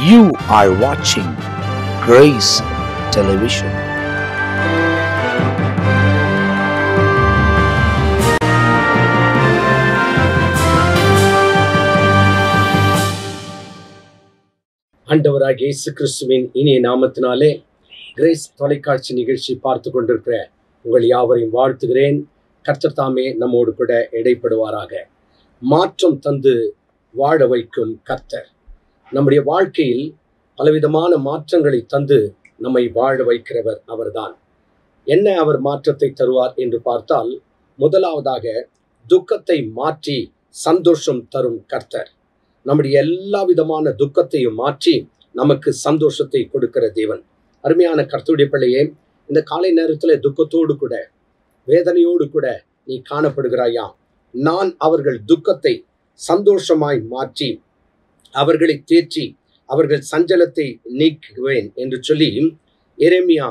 You are watching Grace Television. ஆண்டவராகிய இயேசு கிறிஸ்துவின் இனிய நாமத்தினாலே கிரேஸ் தொலைக்காட்சி நிகழ்ச்சி பார்த்து கொண்டிருக்கிற உங்கள் யாவரையும் வாழ்த்துகிறேன். கர்த்தர் தாமே நம்மோடு கூட இடைப்படுவாராக. மாற்றம் தந்து வாழ வைக்கும் கர்த்தர் நம்முடைய வாழ்க்கையில் பலவிதமான மாற்றங்களை தந்து நம்மை வாழ வைக்கிறவர் அவர்தான். என்ன அவர் மாற்றத்தை தருவார் என்று பார்த்தால், முதலாவதாக துக்கத்தை மாற்றி சந்தோஷம் தரும் கர்த்தர். நம்முடைய எல்லா விதமான துக்கத்தையும் மாற்றி நமக்கு சந்தோஷத்தை கொடுக்கிற தேவன். அருமையான கர்த்தருடைய பிள்ளையே, இந்த காலை நேரத்தில் துக்கத்தோடு கூட வேதனையோடு கூட நீ காணப்படுகிறாயா? நான் அவர்கள் துக்கத்தை சந்தோஷமாய் மாற்றி அவர்களை தேற்றி அவர்கள் சஞ்சலத்தை நீக்குவேன் என்று சொல்லி எரேமியா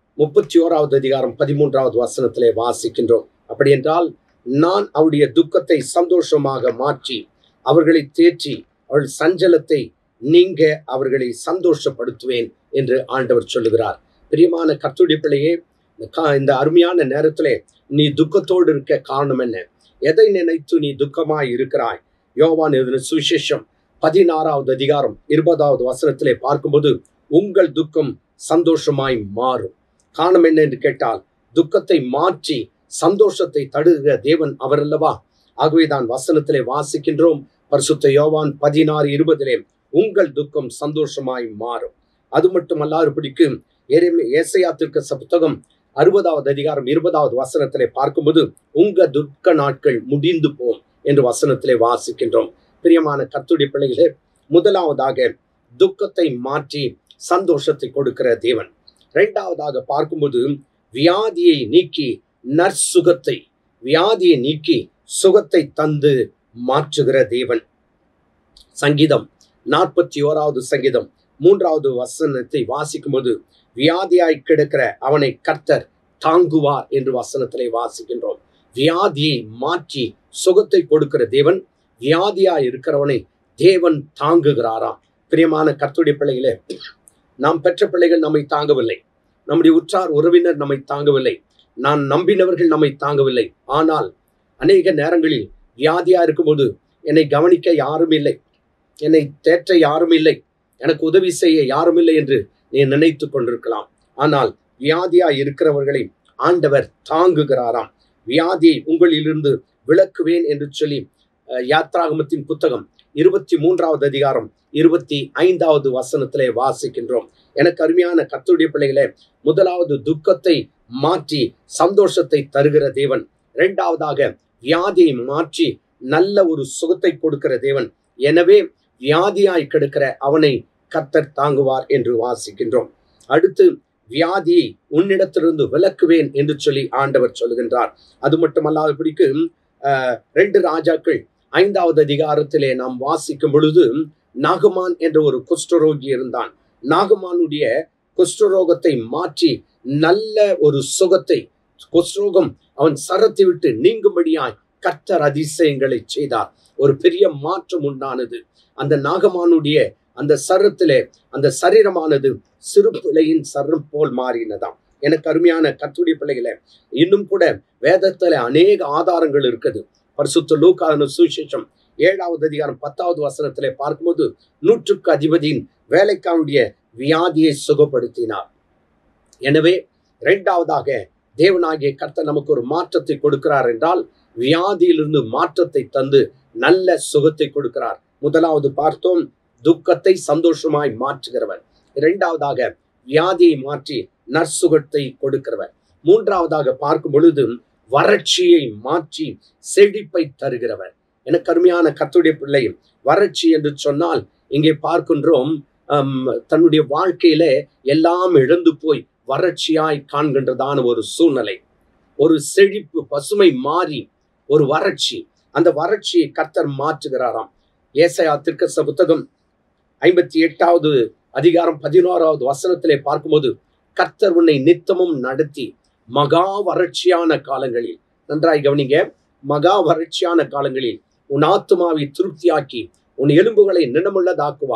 31வது அதிகாரம் 13வது வசனத்திலே வாசிக்கின்றோம். அப்படி என்றால், நான் அவருடைய துக்கத்தை சந்தோஷமாக மாற்றி அவர்களை தேற்றி அவர்கள் சஞ்சலத்தை நீங்க அவர்களை சந்தோஷப்படுத்துவேன் என்று ஆண்டவர் சொல்லுகிறார். பிரியமான கர்த்தருடைய பிள்ளையே, இந்த அருமையான நேரத்திலே நீ துக்கத்தோடு இருக்க காரணம் என்ன? எதை நினைத்து நீ துக்கமாய் இருக்கிறாய்? யோவான் எழுதின சுவிசேஷம் 16வது அதிகாரம் 20வது வசனத்திலே பார்க்கும்போது, உங்கள் துக்கம் சந்தோஷமாய் மாறும். காரணம் என்ன என்று கேட்டால், துக்கத்தை மாற்றி சந்தோஷத்தை தடுகிற தேவன் அவர் அல்லவா? ஆகவேதான் வசனத்திலே வாசிக்கின்றோம். பரிசுத்த யோவான் 16:20 உங்கள் துக்கம் சந்தோஷமாய் மாறும். அது மட்டுமல்லாதபடிக்கு ஏசாயா தீர்க்கதரிசி புத்தகம் 60வது அதிகாரம் 20வது வசனத்திலே பார்க்கும்போது, உங்க துக்க நாட்கள் முடிந்து போம் என்று வசனத்திலே வாசிக்கின்றோம். பிரியமான கர்த்தருடைய பிள்ளைகளே, முதலாவதாக துக்கத்தை மாற்றி சந்தோஷத்தை கொடுக்கிற தேவன். இரண்டாவதாக பார்க்கும்போது, வியாதியை நீக்கி நற்சுகத்தை, வியாதியை நீக்கி சுகத்தை தந்து மாற்றுகிற தேவன். சங்கீதம் 41வது சங்கீதம் 3வது வசனத்தை வாசிக்கும்போது, வியாதியாய் கிடக்கிற அவனை கர்த்தர் தாங்குவார் என்று வசனத்திலே வாசிக்கின்றோம். வியாதியை மாற்றி சுகத்தை கொடுக்கிற தேவன், வியாதியாய் இருக்கிறவனை தேவன் தாங்குகிறாராம். பிரியமான கர்த்தருடைய பிள்ளைகளே, நாம் பெற்ற பிள்ளைகள் நம்மை தாங்கவில்லை, நம்முடைய உற்றார் உறவினர் நம்மை தாங்கவில்லை, நான் நம்பினவர்கள் நம்மை தாங்கவில்லை. ஆனால் அநேக நேரங்களில் வியாதியா இருக்கும்போது என்னை கவனிக்க யாரும் இல்லை, என்னை தேற்ற யாரும் இல்லை, எனக்கு உதவி செய்ய யாரும் இல்லை என்று நீ நினைத்து கொண்டிருக்கலாம். ஆனால் வியாதியா இருக்கிறவர்களை ஆண்டவர் தாங்குகிறாராம். வியாதியை உங்களிலிருந்து விலக்குவேன் என்று சொல்லி யாத்ராகமத்தின் புத்தகம் 23வது அதிகாரம் 25வது வசனத்திலே வாசிக்கின்றோம். எனக்கு அருமையான கர்த்தருடைய பிள்ளைகளே, முதலாவது துக்கத்தை மாற்றி சந்தோஷத்தை தருகிற தேவன். இரண்டாவதாக வியாதியை மாற்றி நல்ல ஒரு சுகத்தை கொடுக்கிற தேவன். எனவே வியாதியாய் கிடக்கிற அவனை கர்த்தர் தாங்குவார் என்று வாசிக்கின்றோம். அடுத்து, வியாதியை உன்னிடத்திலிருந்து விலக்குவேன் என்று சொல்லி ஆண்டவர் சொல்லுகின்றார். அது மட்டுமல்லாதபடிக்கு 2 ராஜாக்கள் 5வது அதிகாரத்திலே நாம் வாசிக்கும் பொழுது, நாகமான் என்ற ஒரு குஷ்டரோகி இருந்தான். நாகமானுடைய குஷ்டரோகத்தை மாற்றி நல்ல ஒரு சுகத்தை, குஷ்டரோகம் அவன் சரத்தை விட்டு நீங்கும்படியாய் கர்த்தர் அதிசயங்களை செய்தார். ஒரு பெரிய மாற்றம் உண்டானது. அந்த நாகமானுடைய அந்த சரத்திலே அந்த சரீரமானது சிறு பிள்ளையின் சரம் போல் மாறினதாம். எனக்கு அருமையான கர்த்தருடைய பிள்ளைகளே, இன்னும் கூட வேதத்துல அநேக ஆதாரங்கள் இருக்குது. பரிசுத்த லூக்கா சுவிசேஷம் 7வது அதிகாரம் 10வது வசனத்திலே பார்க்கும்போது, 100க்கு அதிபதியின் வேலைக்காரனுடைய வியாதியை சுகப்படுத்தினார். எனவே இரண்டாவதாக தேவனாகிய கர்த்தர் நமக்கு ஒரு மாற்றத்தை கொடுக்கிறார் என்றால், வியாதியிலிருந்து மாற்றத்தை தந்து நல்ல சுகத்தை கொடுக்கிறார். முதலாவது பார்த்தோம், துக்கத்தை சந்தோஷமாய் மாற்றுகிறவர். இரண்டாவதாக வியாதியை மாற்றி நற்சுகத்தை கொடுக்கிறவர். மூன்றாவதாக பார்க்கும் பொழுது, வறட்சியை மாற்றி செழிப்பை தருகிறவர். எனக்கு அருமையான கர்த்தருடைய பிள்ளை, வறட்சி என்று சொன்னால் இங்கே பார்க்கின்றோம், தன்னுடைய வாழ்க்கையில எல்லாம் இழந்து போய் வறட்சியாய் காண்கின்றதான ஒரு சூழ்நிலை, ஒரு செழிப்பு, பசுமை மாறி ஒரு வறட்சி. அந்த வறட்சியை கர்த்தர் மாற்றுகிறாராம். ஏசாயா தீர்க்கதரிசி புத்தகம் 58வது அதிகாரம் 11வது வசனத்திலே பார்க்கும்போது, கர்த்தர் உன்னை நித்தமும் நடத்தி மகா வறட்சியான காலங்களில், நன்றாய் கவனிங்க, மகா வறட்சியான காலங்களில் உன் ஆத்துமாவை திருப்தியாக்கி உன் எலும்புகளை நினமுள்ளதாக்குவார்.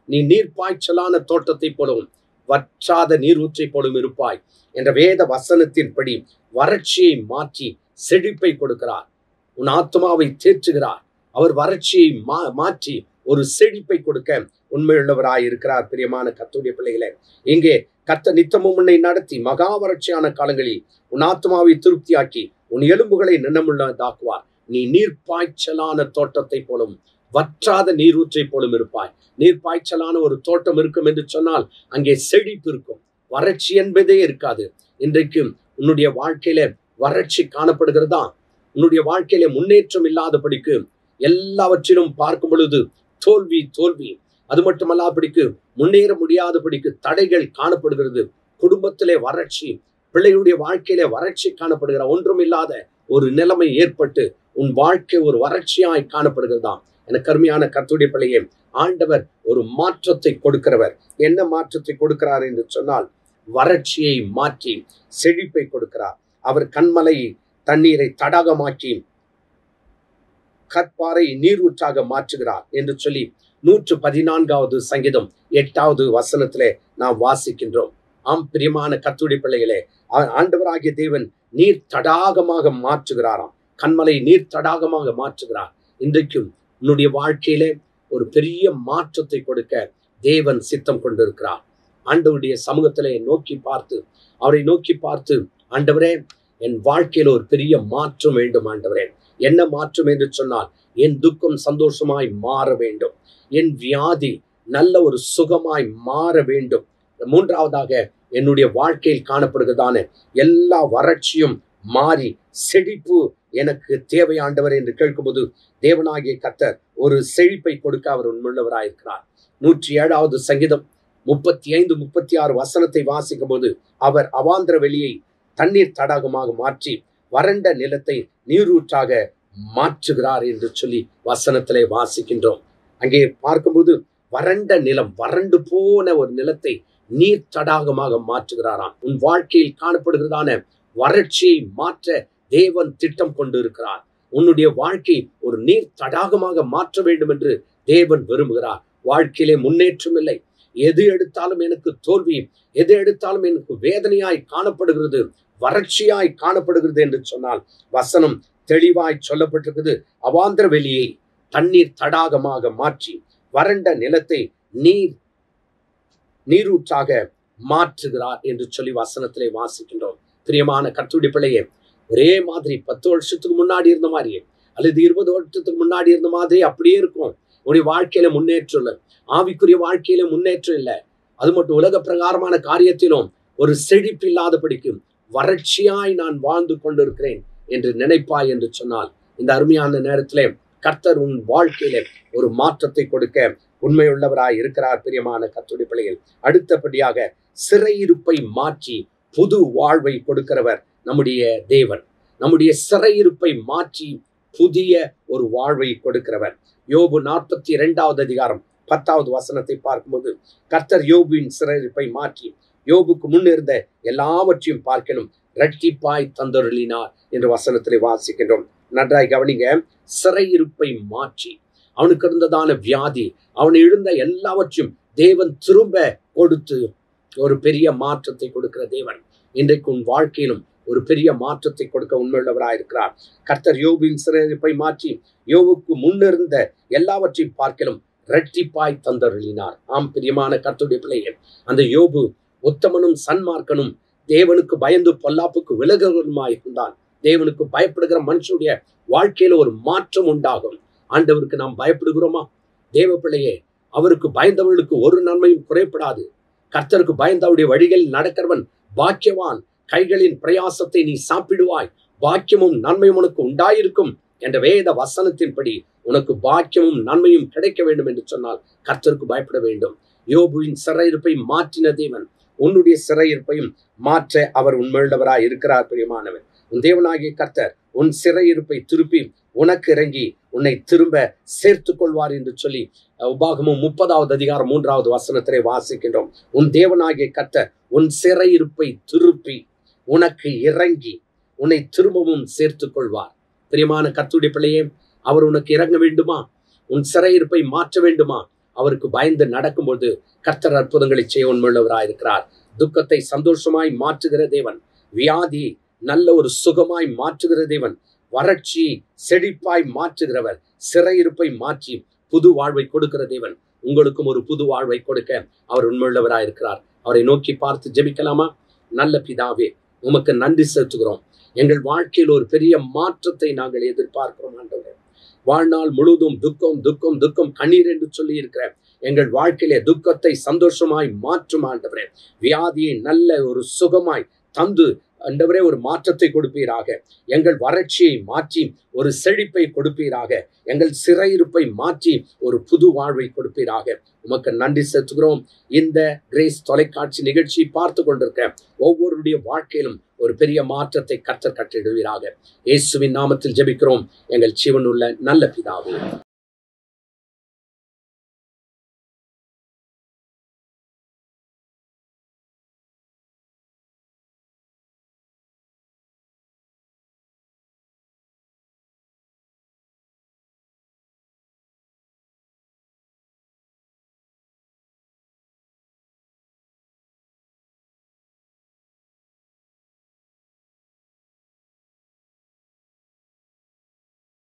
நீ நீர்ப்பாய்ச்சலான தோட்டத்தை போலவும் வற்றாத நீரூற்றை போலும் இருப்பாய் என்ற வேத வசனத்தின்படி வறட்சியை மாற்றி செழிப்பை கொடுக்கிறார். உன் ஆத்மாவை தேற்றுகிறார். அவர் வறட்சியை மாற்றி ஒரு செழிப்பை கொடுக்க உண்மையுள்ளவராய் இருக்கிறார். பிரியமான கர்த்தருடைய பிள்ளைகளே, இங்கே கர்த்தர் நித்தமும் உன்னை நடத்தி மகா வறட்சியான காலங்களில் உன் ஆத்மாவை திருப்தியாக்கி உன் எலும்புகளை நினமுள்ளதாக்குவார். நீ நீர்ப்பாய்ச்சலான தோட்டத்தை போலும் வற்றாத நீரூற்றை போலும் இருப்பாய். நீர்ப்பாய்ச்சலான ஒரு தோட்டம் இருக்கும் என்று சொன்னால் அங்கே செழிப்பு இருக்கும், வறட்சி என்பதே இருக்காது. இன்றைக்கு உன்னுடைய வாழ்க்கையில வறட்சி காணப்படுகிறதா? உன்னுடைய வாழ்க்கையில முன்னேற்றம் இல்லாதபடிக்கு, எல்லாவற்றிலும் பார்க்கும் பொழுது தோல்வி தோல்வி, அது மட்டுமல்லாதபடிக்கு முன்னேற முடியாதபடிக்கு தடைகள் காணப்படுகிறது. குடும்பத்திலே வறட்சி, பிள்ளைகளுடைய வாழ்க்கையிலே வறட்சி காணப்படுகிற ஒன்றும் இல்லாத ஒரு நிலைமை ஏற்பட்டு உன் வாழ்க்கை ஒரு வறட்சியாய் காணப்படுகிறதாம். எனக்கு அருமையான கர்த்தருடைய பிள்ளையே, ஆண்டவர் ஒரு மாற்றத்தை கொடுக்கிறவர். என்ன மாற்றத்தை கொடுக்கிறார் என்று சொன்னால், வறட்சியை மாற்றி செழிப்பை கொடுக்கிறார். அவர் கண்மலை தண்ணீரை தடாகமாக்கி கற்பாறை நீரூற்றாக மாற்றுகிறார் என்று சொல்லி 114வது சங்கீதம் 8வது வசனத்திலே நாம் வாசிக்கின்றோம். ஆம் பிரியமான கர்த்தருடைய பிள்ளைகளே, ஆண்டவராகிய தேவன் நீர் தடாகமாக மாற்றுகிறாராம். கண்மலை நீர் தடாகமாக மாற்றுகிறார். இன்றைக்கும் உன்னுடைய வாழ்க்கையிலே ஒரு பெரிய மாற்றத்தை கொடுக்க தேவன் சித்தம் கொண்டிருக்கிறார். ஆண்டவருடைய சமூகத்திலே நோக்கி பார்த்து, அவரை நோக்கி பார்த்து, ஆண்டவரே என் வாழ்க்கையில ஒரு பெரிய மாற்றம் வேண்டும் ஆண்டவரே. என்ன மாற்றம் என்று சொன்னால், என் துக்கம் சந்தோஷமாய் மாற வேண்டும், என் வியாதி நல்ல ஒரு சுகமாய் மாற வேண்டும். மூன்றாவதாக, என்னுடைய வாழ்க்கையில் காணப்படுகிறதான எல்லா வறட்சியும் மாறி செழிப்பு எனக்கு தேவை ஆண்டவர் என்று கேட்கும்போது, தேவனாகிய கர்த்தர் ஒரு செழிப்பை கொடுக்க அவர் உண்மையுள்ளவராயிருக்கிறார். 107வது சங்கீதம் 35, 36 வசனத்தை வாசிக்கும் போது, அவர் அவாந்திர வெளியை தண்ணீர் தடாகமாக மாற்றி வறண்ட நிலத்தை நீரூற்றாக மாற்றுகிறார் என்று சொல்லி வசனத்திலே வாசிக்கின்றோம். அங்கே பார்க்கும்போது வறண்ட நிலம், வறண்டு போன ஒரு நிலத்தை நீர் தடாகமாக மாற்றுகிறாராம். உன் வாழ்க்கையில் காணப்படுகிறதான வறட்சியை மாற்ற தேவன் திட்டம் கொண்டு இருக்கிறார். உன்னுடைய வாழ்க்கை ஒரு நீர் தடாகமாக மாற்ற வேண்டும் என்று தேவன் விரும்புகிறார். வாழ்க்கையிலே முன்னேற்றம் இல்லை, எது எடுத்தாலும் எனக்கு தோல்வி, எது எடுத்தாலும் எனக்கு வேதனையாய் காணப்படுகிறது, வறட்சியாய் காணப்படுகிறது என்று சொன்னால், வசனம் தெளிவாய் சொல்லப்பட்டிருக்குது. அவாந்திர வெளியை தண்ணீர் தடாகமாக மாற்றி வறண்ட நிலத்தை நீரூற்றாக மாற்றுகிறார் என்று சொல்லி வசனத்திலே வாசிக்கின்றோம். பிரியமான கர்த்தருடைய பிள்ளையே, ஒரே மாதிரி 10 வருஷத்துக்கு முன்னாடி இருந்த மாதிரியே அல்லது 20 வருஷத்துக்கு முன்னாடி இருந்த மாதிரி அப்படியே இருக்கும். உன்னுடைய வாழ்க்கையில முன்னேற்றம் இல்லை, ஆவிக்குரிய வாழ்க்கையில முன்னேற்றம் இல்லை, அது மட்டும் உலக பிரகாரமான காரியத்திலும் ஒரு செழிப்பு இல்லாதபடிக்கு வறட்சியாய் நான் வாழ்ந்து கொண்டிருக்கிறேன் என்று நினைப்பாய் என்று சொன்னால், இந்த அருமையான நேரத்திலே கர்த்தர் உன் வாழ்க்கையில ஒரு மாற்றத்தை கொடுக்க உண்மையுள்ளவராய் இருக்கிறார். பிரியமான கர்த்தருடைய பிள்ளைகள், அடுத்தபடியாக சிறையிருப்பை மாற்றி புது வாழ்வை கொடுக்கிறவர் நம்முடைய தேவன். நம்முடைய சிறையிருப்பை மாற்றி புதிய ஒரு வாழ்வை கொடுக்கிறவர். யோபு 42வது அதிகாரம் 10வது வசனத்தை பார்க்கும்போது, கர்த்தர் யோபுவின் சிறையிருப்பை மாற்றி யோபுக்கு முன்னிருந்த எல்லாவற்றையும் பார்க்கணும் இரட்டிப்பாய் தந்தருளினார் என்று வசனத்திலே வாசிக்கின்றோம். நன்றாய் கவனிங்க. சிறையிருப்பை மாற்றி, அவனுக்கு இருந்ததான வியாதி, அவன் இழந்த எல்லாவற்றையும் தேவன் திரும்ப கொடுத்து ஒரு பெரிய மாற்றத்தை கொடுக்கிற தேவன் இன்றைக்கு உன் வாழ்க்கையிலும் ஒரு பெரிய மாற்றத்தை கொடுக்க உண்மையுள்ளவராயிருக்கிறார். கர்த்தர் யோபுவின் சிறையிருப்பை மாற்றி யோபுக்கு முன்னிருந்த எல்லாவற்றையும் பார்க்கலும் இரட்டிப்பாய் தந்தருளினார். ஆம் பிரியமான கர்த்தருடைய பிள்ளைகள், அந்த யோபு உத்தமனும் சன்மார்க்கனும் தேவனுக்கு பயந்து பொல்லாப்புக்கு விலகுவனுமாய் இருந்தான். தேவனுக்கு பயப்படுகிற மனுஷனுடைய வாழ்க்கையில ஒரு மாற்றம் உண்டாகும். ஆண்டவருக்கு நாம் பயப்படுகிறோமா? தேவ பிள்ளையே, அவருக்கு பயந்தவர்களுக்கு ஒரு நன்மையும் குறைப்படாது. கர்த்தருக்கு பயந்தவருடைய வழிகளில் நடக்கிறவன் பாக்கியவான். கைகளின் பிரயாசத்தை நீ சாப்பிடுவாய், பாக்கியமும் நன்மையும் உனக்கு உண்டாயிருக்கும் என்ற வேத வசனத்தின்படி உனக்கு பாக்கியமும் நன்மையும் கிடைக்க வேண்டும் என்று சொன்னால் கர்த்தருக்கு பயப்பட வேண்டும். யோபுவின் சிறையிருப்பை மாற்றின தேவன் உன்னுடைய சிறையிருப்பையும் மாற்ற அவர் உண்மையுள்ளவராய் இருக்கிறார். பிரியமானவர், உன் தேவனாகிய கர்த்தர் உன் சிறையிருப்பை திருப்பி உனக்கு இறங்கி உன்னை திரும்ப சேர்த்து கொள்வார் என்று சொல்லி உபாகமம் 30வது அதிகாரம் 3வது வசனத்திலே வாசிக்கின்றோம். உன் தேவனாகிய கர்த்தர் உன் சிறையிருப்பை திருப்பி உனக்கு இறங்கி உன்னை திரும்பவும் சேர்த்து கொள்வார். பிரியமான கர்த்தருடைய பிள்ளையே, அவர் உனக்கு இறங்க வேண்டுமா? உன் சிறையிருப்பை மாற்ற வேண்டுமா? அவருக்கு பயந்து நடக்கும்போது கர்த்தர் அற்புதங்களை செய்ய உண்மையுள்ளவராயிருக்கிறார். துக்கத்தை சந்தோஷமாய் மாற்றுகிற தேவன், வியாதி நல்ல ஒரு சுகமாய் மாற்றுகிற தேவன், வறட்சி செழிப்பாய் மாற்றுகிறவர், சிறையிருப்பை மாற்றி புது வாழ்வை கொடுக்கிற தேவன். உங்களுக்கும் ஒரு புது வாழ்வை கொடுக்க அவர் உண்மையுள்ளவராயிருக்கிறார். அவரை நோக்கி பார்த்து ஜெபிக்கலாமா? நல்ல பிதாவே, உமக்கு நன்றி செலுத்துகிறோம். எங்கள் வாழ்க்கையில் ஒரு பெரிய மாற்றத்தை நாங்கள் எதிர்பார்க்கிறோம் ஆண்டவரே. வாழ்நாள் முழுவதும் துக்கம் துக்கம் துக்கம் கண்ணீர் என்று சொல்லி இருக்கிற எங்கள் வாழ்க்கையிலே துக்கத்தை சந்தோஷமாய் மாற்றும் ஆண்டவரே. வியாதியை நல்ல ஒரு சுகமாய் தந்து ஆண்டவரே ஒரு மாற்றத்தை கொடுப்பீராக. எங்கள் வறட்சியை மாற்றி ஒரு செழிப்பை கொடுப்பீராக. எங்கள் சிறையிருப்பை மாற்றி ஒரு புது வாழ்வை கொடுப்பீராக. உமக்கு நன்றி செலுத்துகிறோம். இந்த கிரேஸ் தொலைக்காட்சி நிகழ்ச்சி பார்த்து கொண்டிருக்க ஒவ்வொருடைய வாழ்க்கையிலும் ஒரு பெரிய மாற்றத்தை கர்த்தர் கட்டிடுவீராக. இயேசுவின் நாமத்தில் ஜெபிக்கிறோம் எங்கள் ஜீவனுள்ள நல்ல பிதாவே.